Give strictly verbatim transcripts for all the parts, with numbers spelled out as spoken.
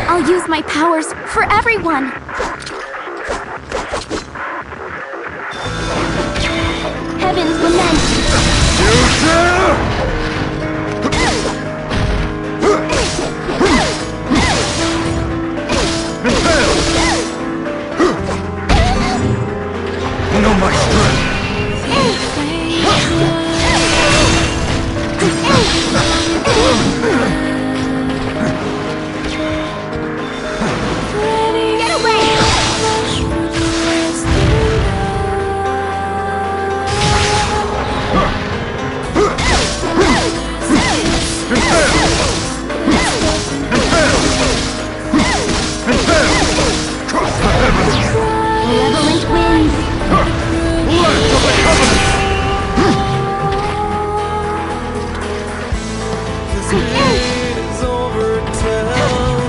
I'll use my powers for everyone! Heaven's lament! Know my strength! Get away! Malevolent winds! Light of the Covenant! This gate is overturned.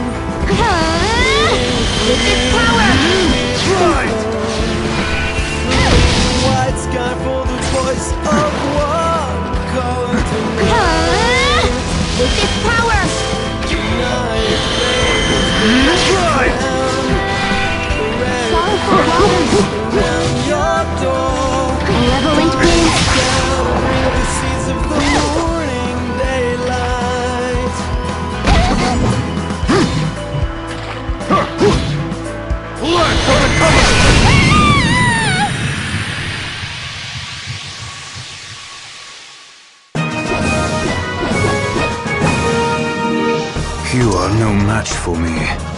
With this power! Right! White sky for the voice of one calling to me. With this power! Tonight, Right! Sorrowful waters! around your door, Malevolent winds! gathering the seeds of the morning daylight. Light of the Covenant! You are no match for me.